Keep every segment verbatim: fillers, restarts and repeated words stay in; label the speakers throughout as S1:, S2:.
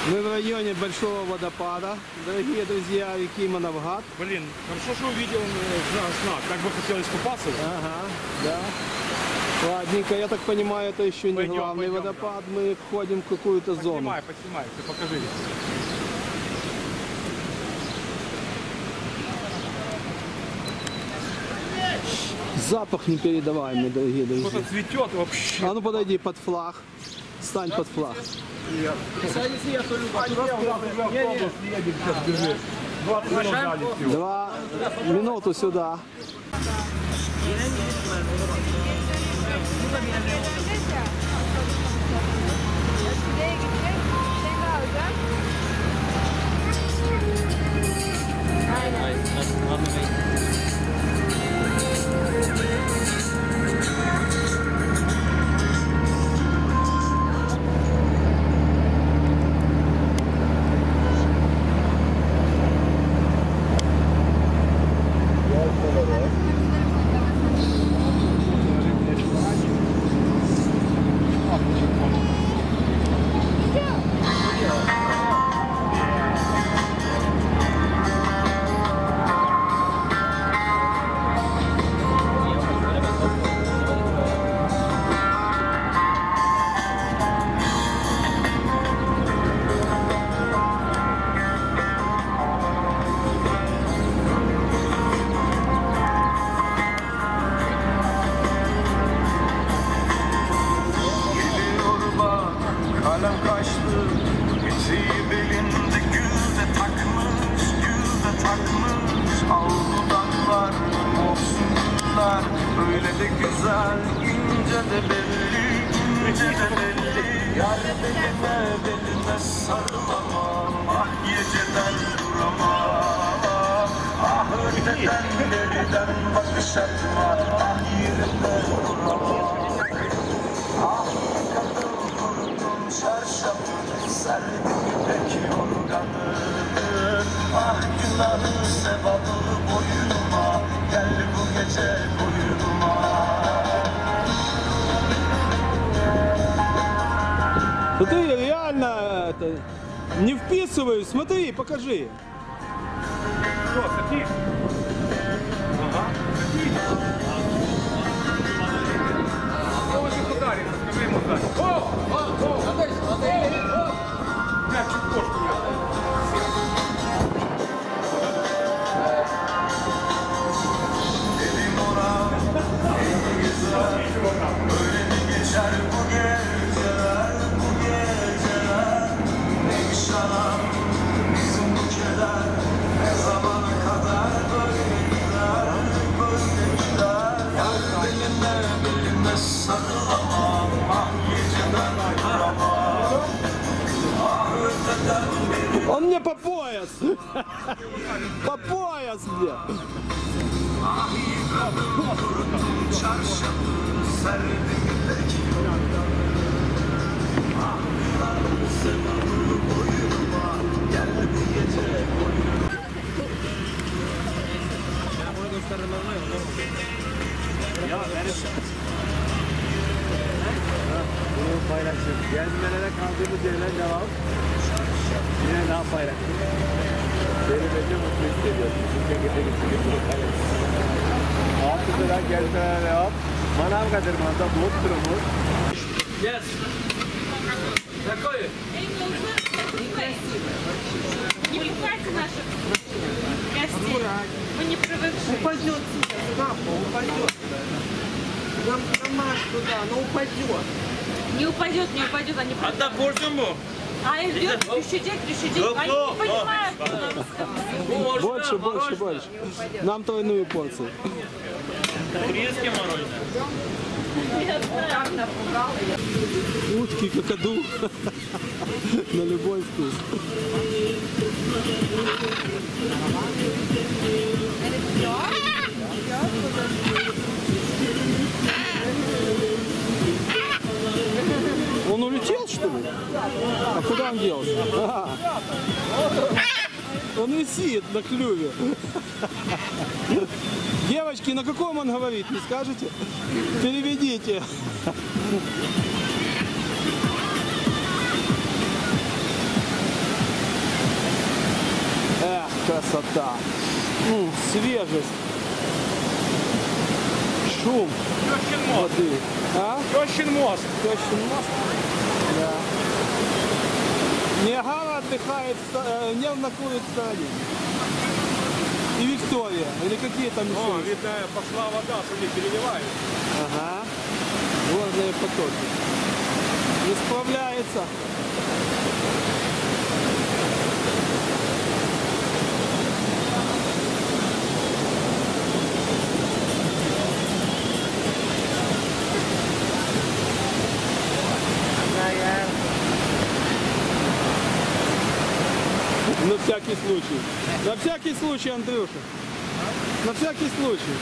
S1: Мы в районе большого водопада, дорогие друзья, реки Манавгат.
S2: Блин, хорошо, что увидел знак. Как бы хотелось купаться.
S1: Ага, да. Ладненько, я так понимаю, это еще не
S2: Пойдем,
S1: главный
S2: пойдем,
S1: водопад. Да. Мы входим в какую-то зону.
S2: Поснимай, поснимай, ты покажи.
S1: Запах непередаваемый, дорогие друзья.
S2: Что-то цветет вообще.
S1: А ну подойди под флаг. Стань под флаг. Два минуту сюда.
S3: Öyle de güzel, ince de belli, ince de belli. Yar belime, belime sarılamam, ah geceden duramam. Ah öteden, nereden bakış atma, ah yerinde duramam. Ah kadın vurdum çarşafı, serdim ipek yorganı. Ah günahı sevabı boynuma, gel bu gece boynuma.
S1: Да ты реально это, не вписываюсь. Смотри, покажи.
S2: Что, садись? Ага, садись. Кто вас их ударит? Скажи ему так. О! О! О! Отдай, отдай! Я чуть кошку не.
S3: Öyle mi geçer bu geceler, bu geceler? Neymiş anam bizim bu keder? Ne zamana kadar böyle gider, böyle gider? Yar belime, belime sarılamam, ah geceden duramam. Ah öteden beri.
S1: Он мне по пояс. По пояс мне.
S3: Ah yıkadım vurdum çarşafı, serdim ipek yorganı. Ah yılanı sevabı boynuma, gel bu gece boynuma.
S4: Bunu paylaşacağım. Gezmelere kaldığımız yerden devam. Yine daha paylaşacağım. Beni bence mutlu hissediyorum. Çünkü gidelim bunu paylaşacağım. Altı sıra gezmelere devam. Manavgat Irmağı'nda bot turumuz.
S5: Yes. Какое?
S6: Не пугайте наших гостей. Мы не привыкшие.
S4: Упадет сейчас, папа, упадет. Нам домаш туда, но упадет.
S6: Не упадет, не упадет, они
S5: Hatta borcun mu?
S6: А идет, düşecek, düşecek.
S5: Yok,
S6: Они
S5: yok,
S6: не понимают, что надо сказать.
S1: Больше, больше, больше. Нам тройную порцию.
S5: Турецкое мороженое.
S1: Утки, какаду. На любой вкус. Он улетел, что ли? А куда он делся? А, он висит на клюве. Девочки, на каком он говорит, не скажете? Переведите. Красота. Ну, свежесть. Шум
S2: Тещин мост.
S1: воды. А?
S2: Тещин мост.
S1: Тещин мост? Да. Ниагара отдыхает, э, не находит в стороне. И Виктория. Или какие там еще?
S2: О,
S1: есть?
S2: видно, пошла вода, смотри, переливает.
S1: Ага. Горные потоки. Не справляется. На всякий случай. На всякий случай, Андрюша. На всякий случай.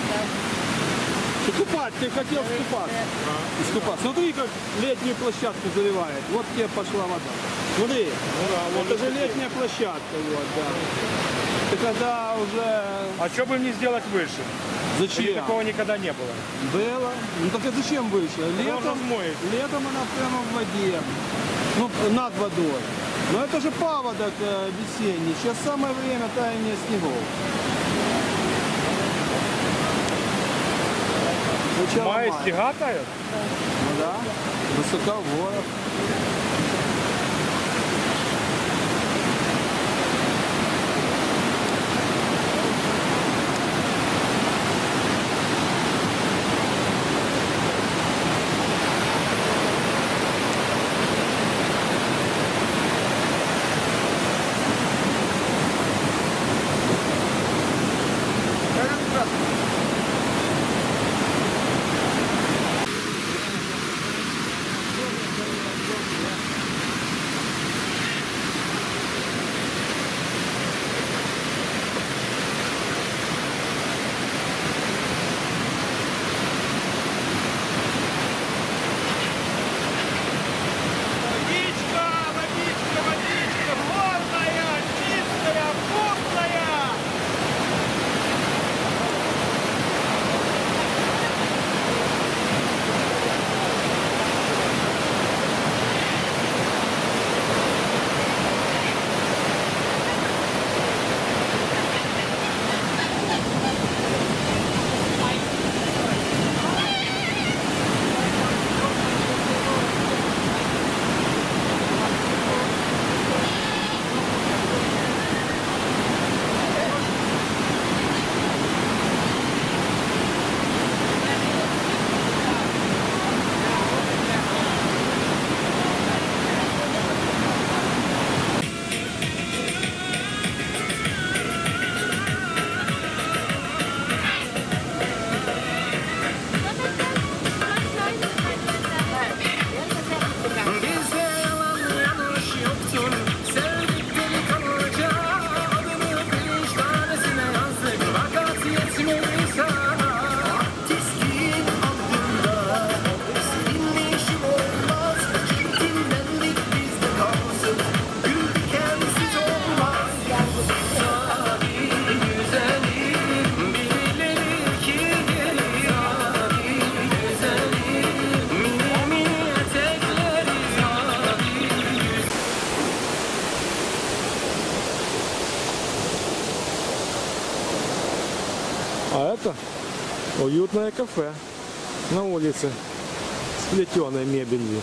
S1: Ты купать, ты хотел искупаться. Искупаться. Смотри, как летнюю площадку заливает. Вот тебе пошла вода. Смотри, это же летняя площадка. Вот, да. Ты когда уже...
S2: А что бы мне сделать выше? Или
S1: Зачем?
S2: такого никогда не было?
S1: Было. Ну так а зачем выше? Летом,
S2: взмоет.
S1: летом она прямо в воде. Ну, над водой. Но это же паводок э, весенний. Сейчас самое время таяния снегов. Начало
S2: Май
S1: мая.
S2: снега тают?
S1: Ну да. Высоко в горах.
S2: Водичка, водичка, водичка, горная, чистая, вкусная.
S3: Bizde yalan yanlış yoktur. Sevdik deli kalıcı. Adını bilinç tanesine yazdık. Fakat yetmedi sana. Artistliğin aklında. Seninle işim olmaz. Centilmenlik bizde kalsın. Gül dikensiz olmaz. Tabii güzelim. Birileri ki gelir. Tabii güzelim. Mini mini etekleri.
S2: А это уютное кафе на улице с плетеной мебелью.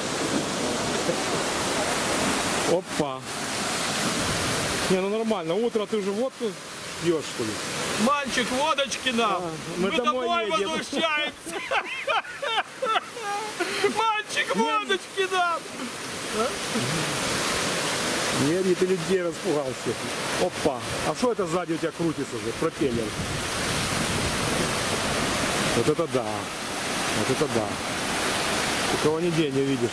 S2: Опа. Не, ну нормально. Утро ты уже водку пьешь, что ли?
S1: Мальчик, водочки нам.
S2: мы домой едем.
S1: возвращаемся. Мальчик, водочки нам.
S2: Нет, не ты людей распугался. Опа. А что это сзади у тебя крутится же? Пропеллер. Вот это да. Вот это да. Такого нигде не увидишь.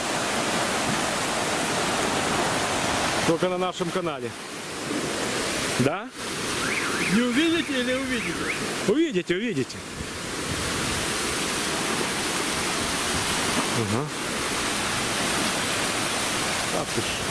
S2: Только на нашем канале. Да?
S1: Не увидите или увидите?
S2: Увидите, увидите. Ага. Так уж.